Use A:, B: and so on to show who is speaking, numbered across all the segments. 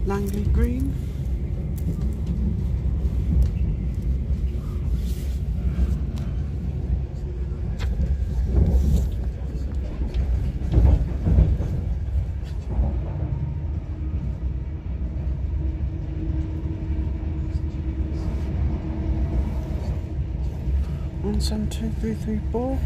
A: Langley Green. One 72334.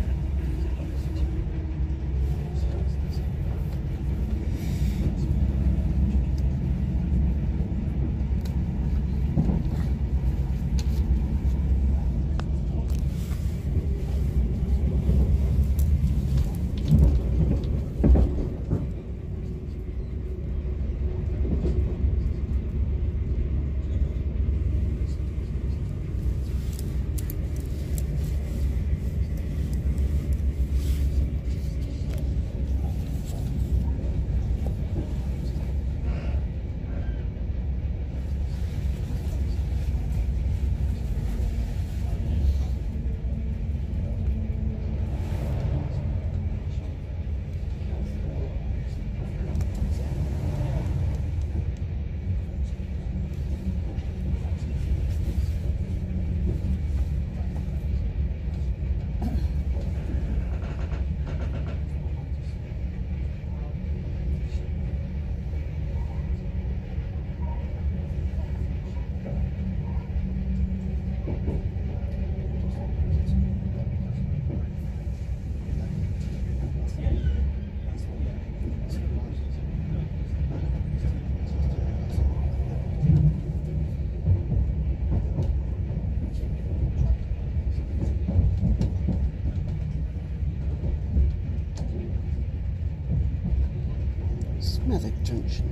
A: Smethwick Junction.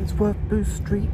A: Wandsworth Booth Street.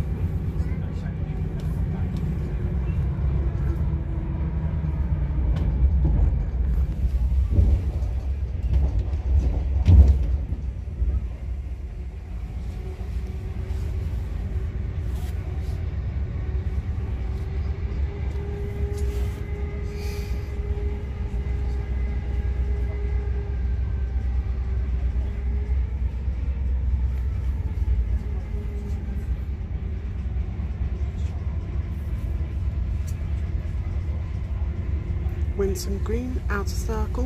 A: Winsome Green, Outer Circle.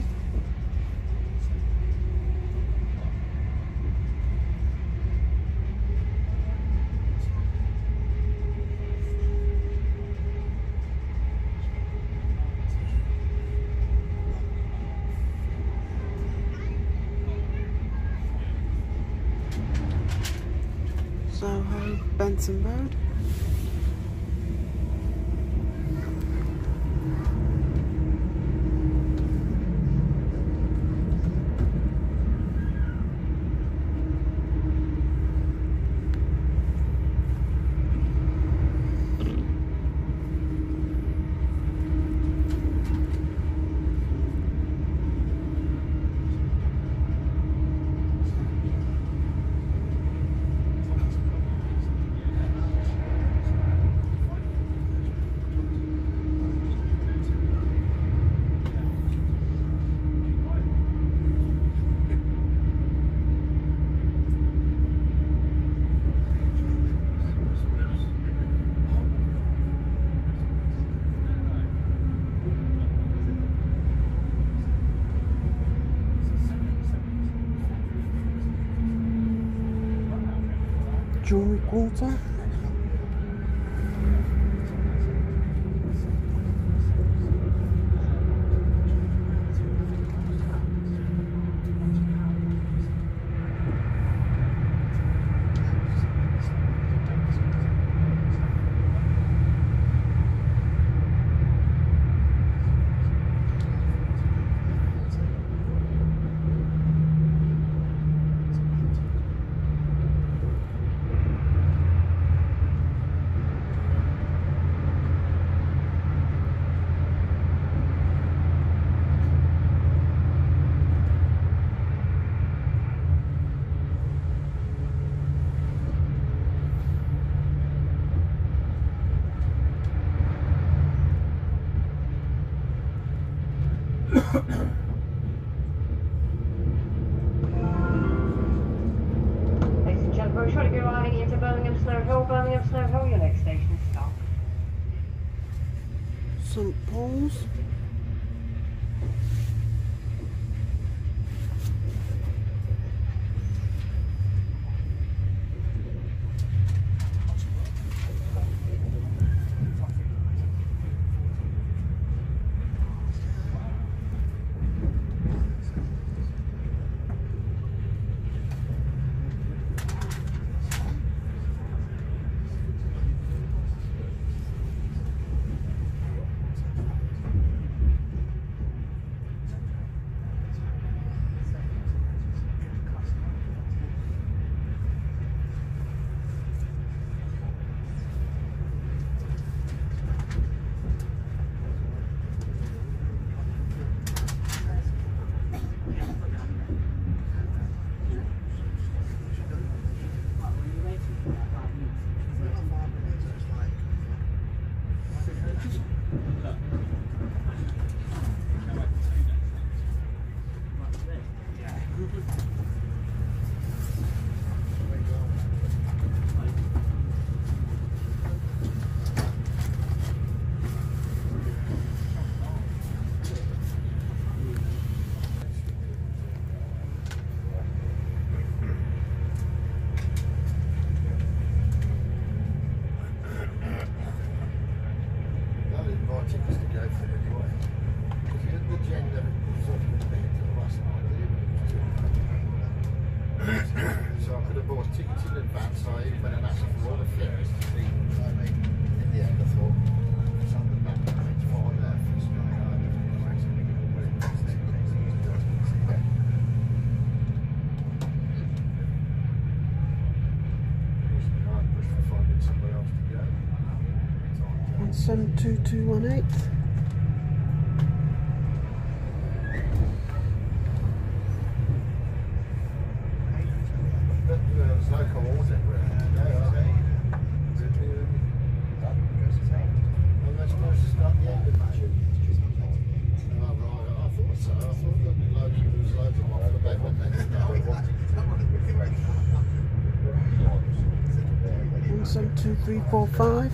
A: Soho, Benson Road. Jewellery Quarter.
B: Ladies and gentlemen, we're trying to go arriving into Birmingham Snow Hill, your next station is stop.
A: St Paul's.
C: Tickets to go for anyway. Because the agenda sort of compared to the last night. So I could have bought tickets in advance. I even went and asked for all the fares to see. I mean, in the end, I thought it's on the map. It's fine there for us.
A: 172218.
C: There's no coordinate where they're supposed to start the end of June. Oh, right. I thought so. I thought there'd be loads of them off the bed when they started.
A: 172345.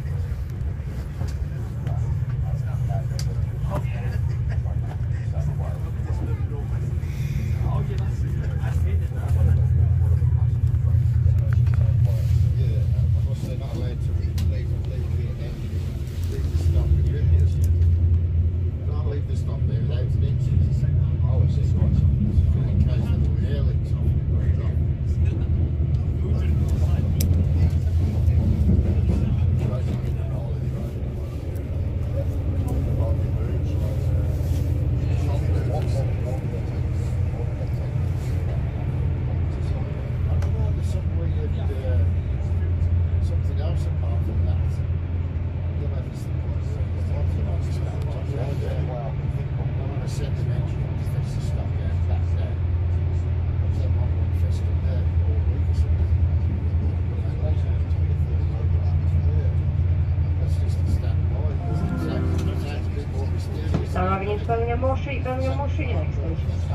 B: So arriving into Birmingham Moor Street, next station.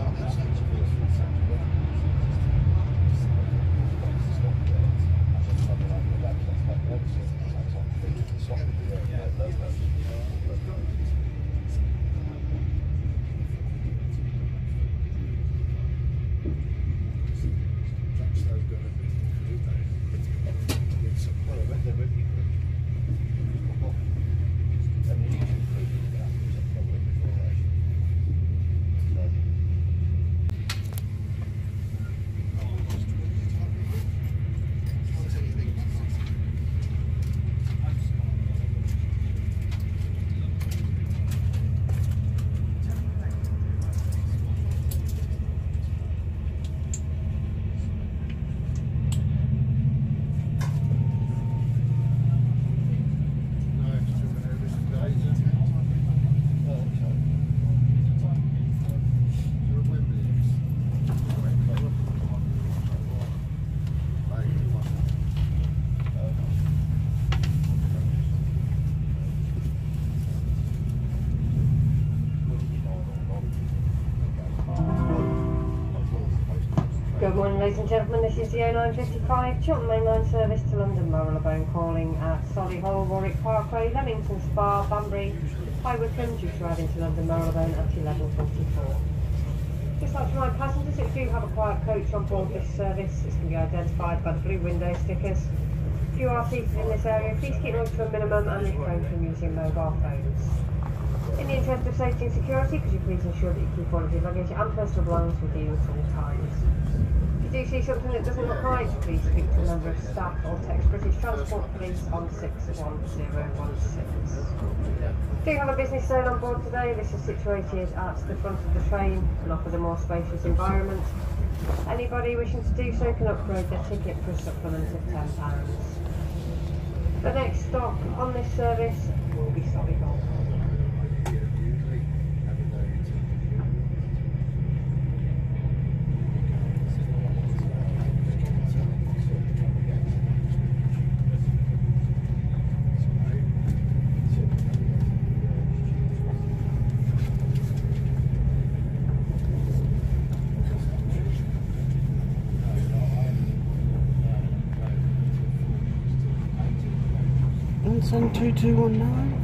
B: Good morning, ladies and gentlemen. This is the 0955 Chiltern Main Line service to London Marylebone, calling at Solihull, Warwick Parkway, Leamington Spa, Banbury, High Wycombe, due to ride into London Marylebone at 11:44. Just like to remind passengers, if you have a quiet coach on board this service, this can be identified by the blue window stickers. If you are seated in this area, please keep noise to a minimum and refrain from using mobile phones. In the interest of safety and security, could you please ensure that you keep all of your luggage and personal belongings with you at all times. If you do see something that doesn't look right, please speak to a member of staff or text British Transport Police on 61016. If you have a business sale on board today, this is situated at the front of the train and offers a more spacious environment. Anybody wishing to do so can upgrade their ticket for a supplement of £10. The next stop on this service will be Solihull.
A: Send 2219.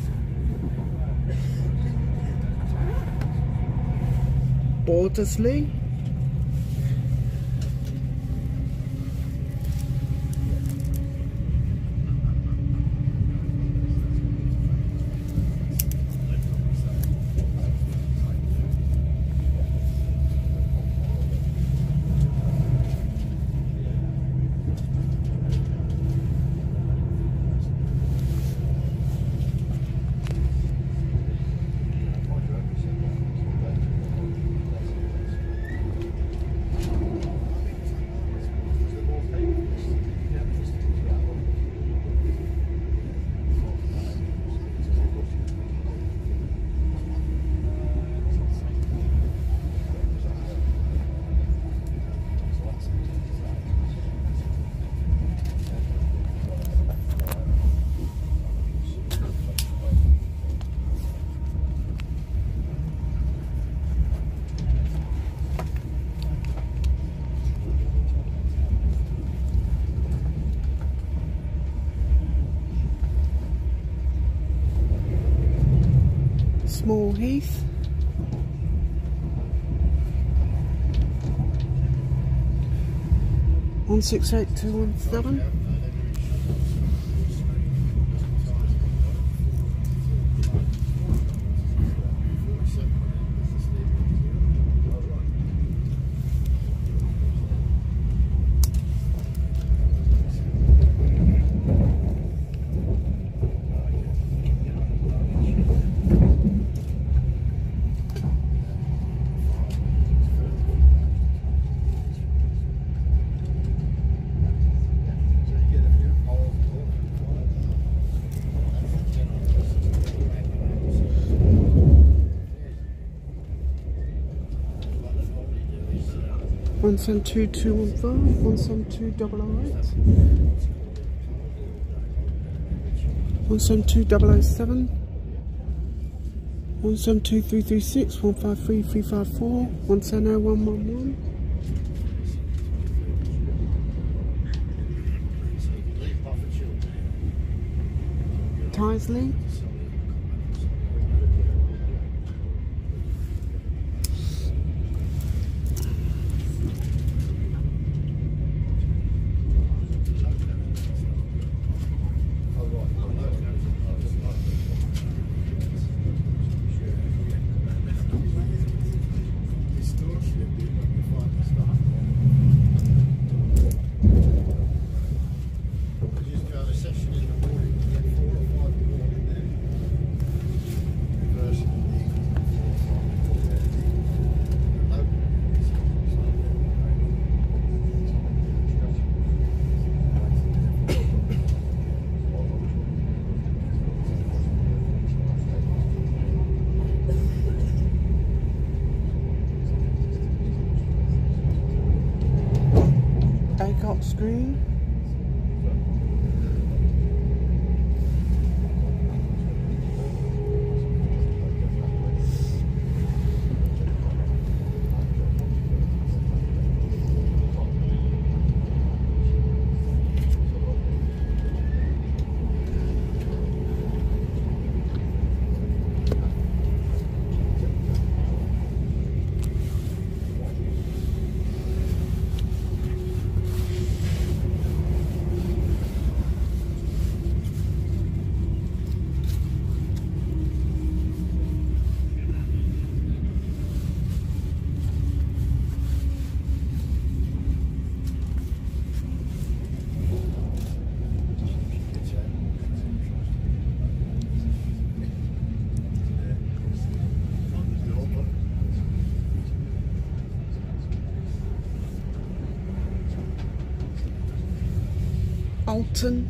A: Bordesley. Moore Heath. One 68217. One 72215, 172 008, 172 007, 172 336, 153 354, 170 111. Tysley. Acop screen. Alton.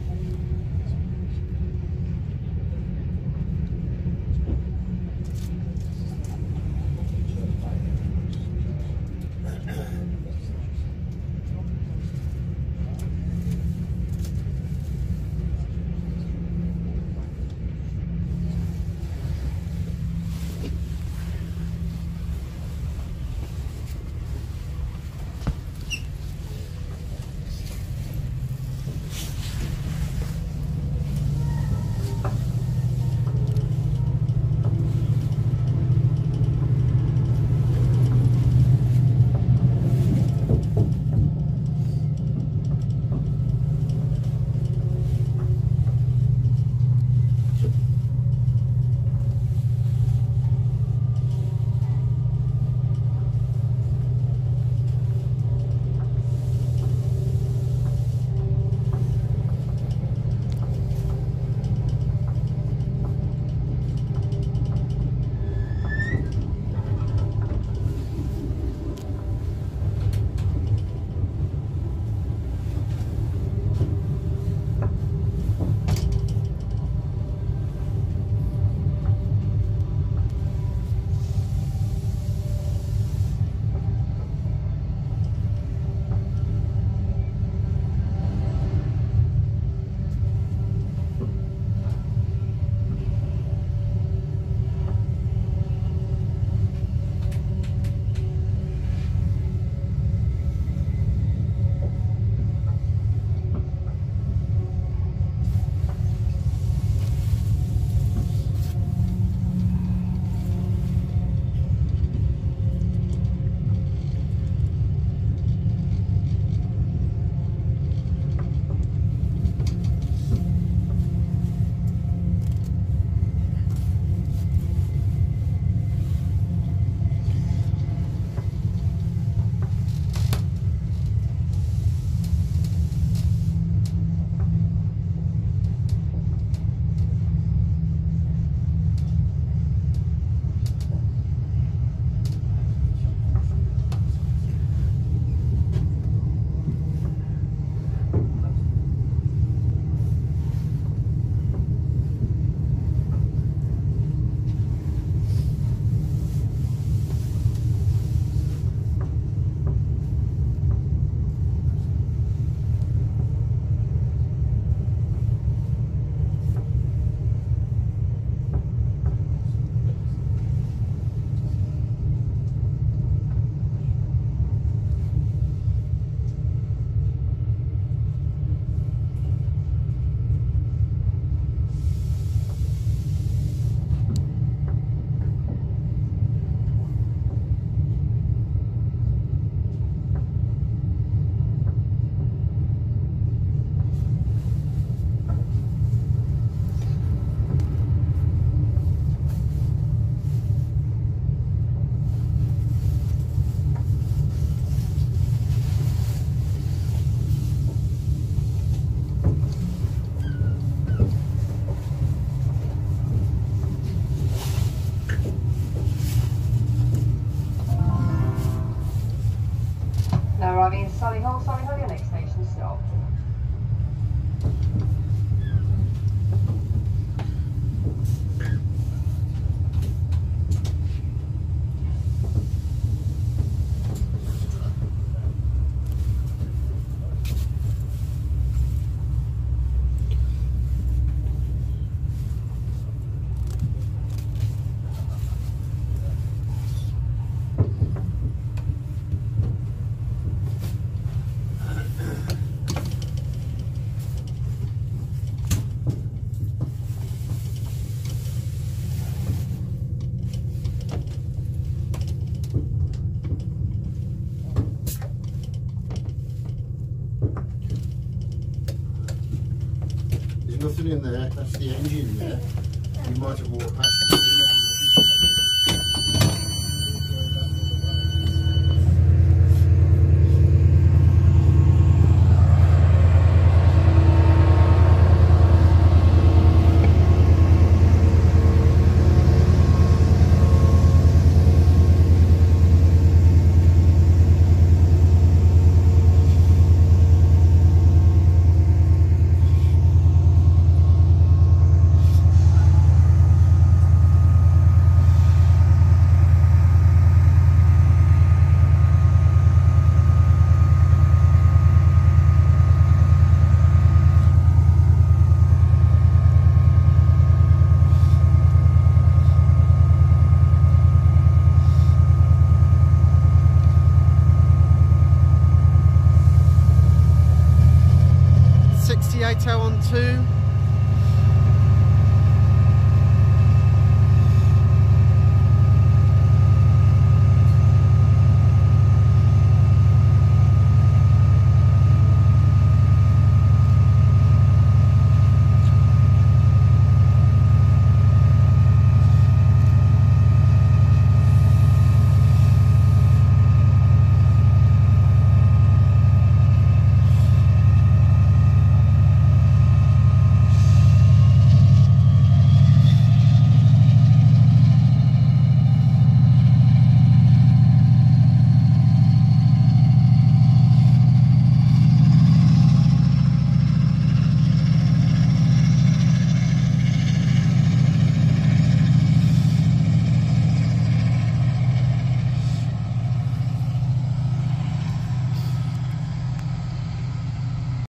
C: There's nothing in there. That's the engine there. You might have walked past it.
A: 68 on 2.